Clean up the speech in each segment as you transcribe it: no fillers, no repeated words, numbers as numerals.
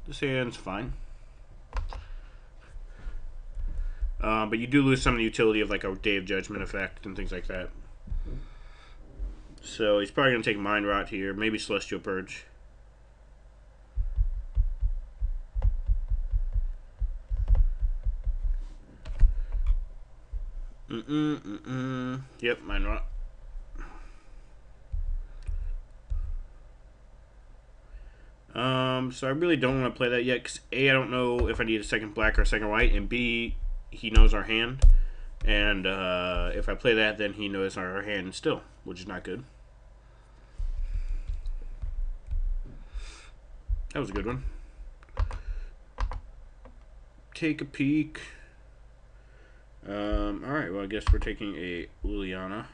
This hand's fine. But you do lose some of the utility of like a Day of Judgment effect and things like that. So he's probably going to take Mind Rot here. Maybe Celestial Purge. Yep, Mind Rot. So I really don't want to play that yet, because A, I don't know if I need a second black or a second white, and B, he knows our hand. And if I play that, then he knows our hand still, which is not good. That was a good one. Take a peek. Alright, well, I guess we're taking a Liliana.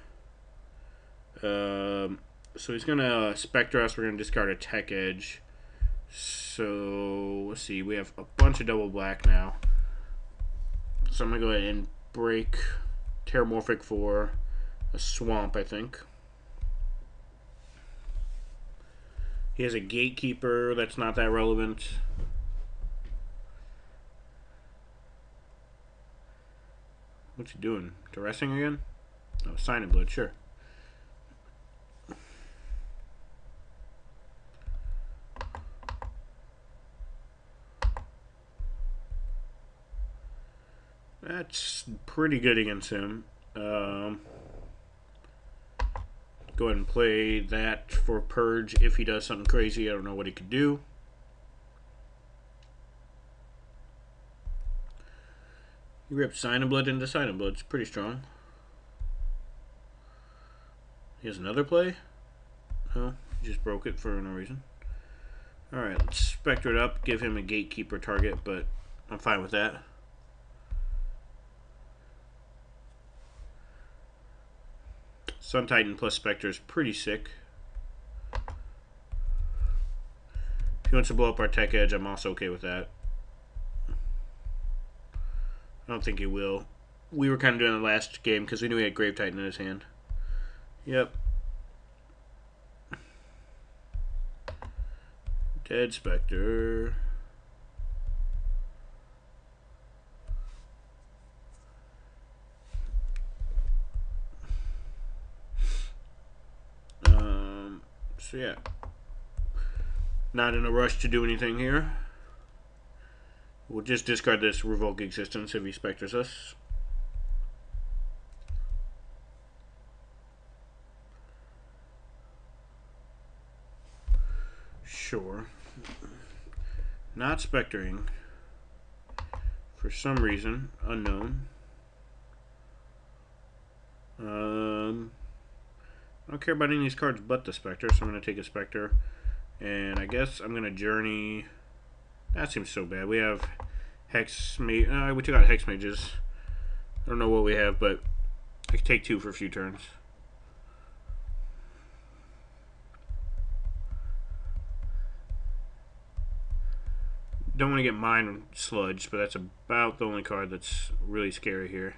So he's going to Spectre us. We're going to discard a Tech Edge. So, let's see. We have a bunch of double black now. So I'm going to go ahead and break Terramorphic for a Swamp, I think. He has a Gatekeeper. That's not that relevant. What's he doing? Duressing again? Oh, Sign and Blood, sure. That's pretty good against him. Go ahead and play that for Purge if he does something crazy. I don't know what he could do. He ripped Sign and Blood into Sign and Blood. It's pretty strong. He has another play? No, he just broke it for no reason. Alright, let's Spectre it up, give him a Gatekeeper target, but I'm fine with that. Sun Titan plus Spectre is pretty sick. If he wants to blow up our Tech Edge, I'm also okay with that. I don't think he will. We were kind of doing the last game because we knew he had Grave Titan in his hand. Yep. Dead Spectre. So yeah. Not in a rush to do anything here. We'll just discard this Revoke Existence if he Spectres us. Sure. Not Spectering. For some reason. Unknown. I don't care about any of these cards but the Spectre, so I'm going to take a Spectre. And I guess I'm going to Journey. That seems so bad. We have Hex Mage. We took out Hex Mages. I don't know what we have, but I can take 2 for a few turns. Don't want to get Mind Sludge, but that's about the only card that's really scary here.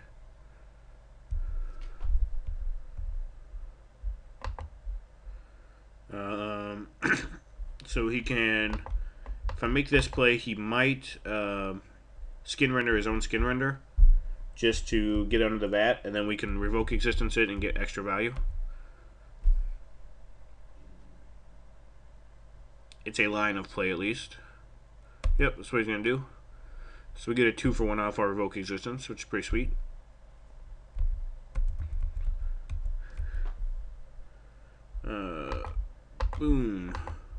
So he can, if I make this play, he might Skin Render his own Skin Render just to get under the vat, and then we can Revoke Existence it and get extra value. It's a line of play at least. Yep, that's what he's going to do. So we get a 2-for-1 off our Revoke Existence, which is pretty sweet. Boom.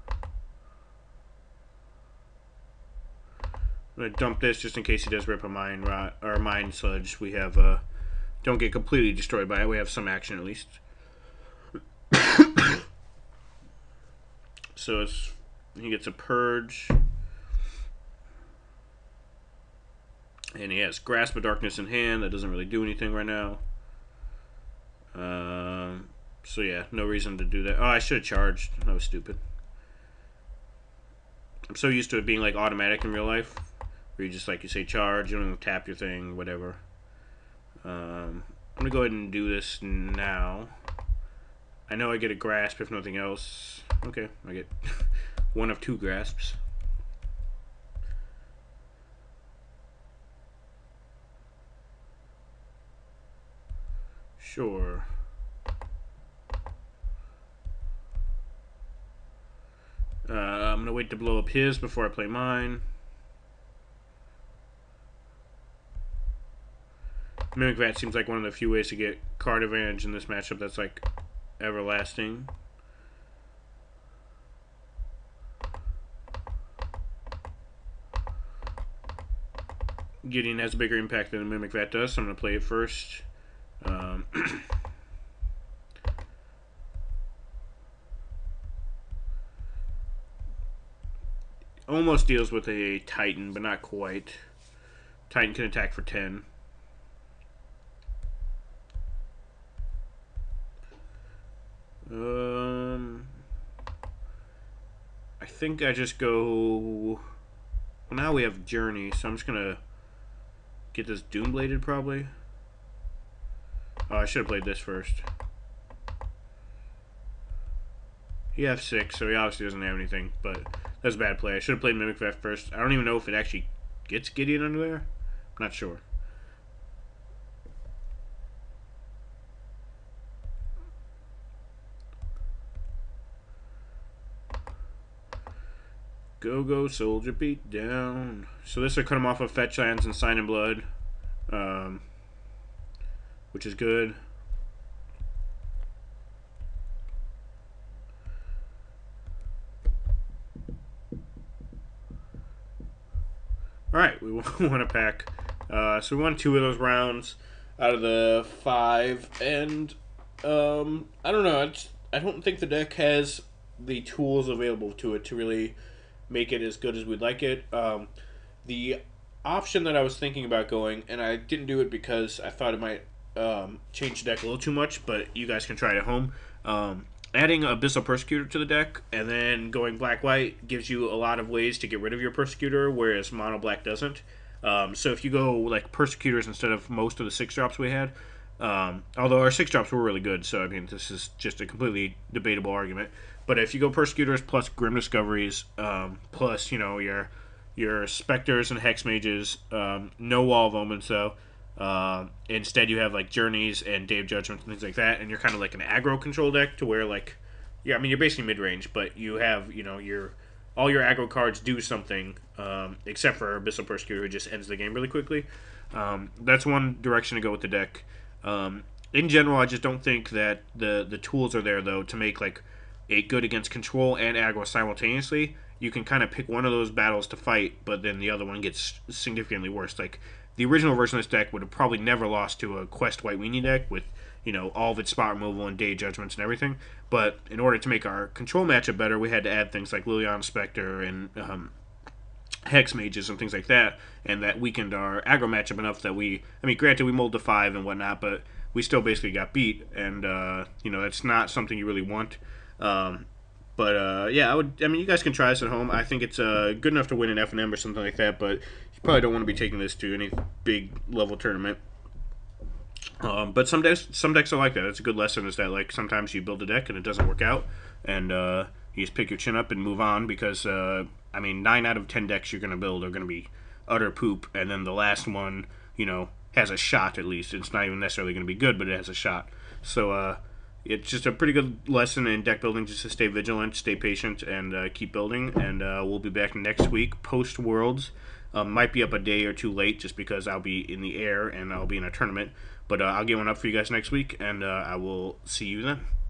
I'm going to dump this just in case he does rip a Mind Rot or Mind Sludge. We have, don't get completely destroyed by it. We have some action at least. So he gets a Purge. And he has Grasp of Darkness in hand. That doesn't really do anything right now. So yeah, no reason to do that. Oh, I should have charged. That was stupid. I'm so used to it being like automatic in real life, where you just like you say charge, you don't even tap your thing, whatever. I'm gonna go ahead and do this now. I know I get a grasp if nothing else. Okay, I get one of 2 grasps. Sure. I'm going to wait to blow up his before I play mine. Mimic Vat seems like one of the few ways to get card advantage in this matchup that's like everlasting. Gideon has a bigger impact than Mimic Vat does, so I'm going to play it first. Almost deals with a Titan, but not quite. Titan can attack for 10. I think I just go... Well, now we have Journey, so I'm just going to get this Doombladed, probably. Oh, I should have played this first. He has 6, so he obviously doesn't have anything, but that's a bad play. I should have played Mimic Vat first. I don't even know if it actually gets Gideon under there. I'm not sure. Go, soldier, beat down. So this will cut him off of Fetch Lands and Sign in Blood, which is good. Alright, we won a pack. So we won 2 of those rounds out of the 5, and I don't know. I don't think the deck has the tools available to it to really make it as good as we'd like it. The option that I was thinking about going, and I didn't do it because I thought it might change the deck a little too much, but you guys can try it at home. Adding Abyssal Persecutor to the deck and then going black-white gives you a lot of ways to get rid of your Persecutor, whereas mono-black doesn't. So if you go like Persecutors instead of most of the 6-drops we had, although our 6-drops were really good, so I mean this is just a completely debatable argument. But if you go Persecutors plus Grim Discoveries, plus your Specters and Hex Mages, no Wall of Omens though. Instead you have like Journeys and Day of Judgment and things like that, and you're kind of like an aggro control deck to where like, yeah, I mean you're basically mid-range, but you have all your aggro cards do something, except for Abyssal Persecutor, who just ends the game really quickly. That's one direction to go with the deck. In general, I just don't think that the tools are there though to make like a good against control and aggro simultaneously. You can kind of pick one of those battles to fight, but then the other one gets significantly worse. Like the original version of this deck would have probably never lost to a Quest White Weenie deck with all of its spot removal and Day Judgments and everything. But in order to make our control matchup better, we had to add things like Liliana Spectre and Hex Mages and things like that, and that weakened our aggro matchup enough that granted we mulled to 5 and whatnot, but we still basically got beat, and that's not something you really want. Yeah, you guys can try this at home. I think it's good enough to win an FNM or something like that, but you probably don't want to be taking this to any big level tournament. But some decks are like that. It's a good lesson, is that like sometimes you build a deck and it doesn't work out, and you just pick your chin up and move on, because 9 out of 10 decks you're going to build are going to be utter poop, and then the last one has a shot at least. It's not even necessarily going to be good, but it has a shot. So it's just a pretty good lesson in deck building, just to stay vigilant, stay patient, and keep building. And we'll be back next week, post-Worlds. Might be up a day or two late just because I'll be in the air and I'll be in a tournament. But I'll get one up for you guys next week, and I will see you then.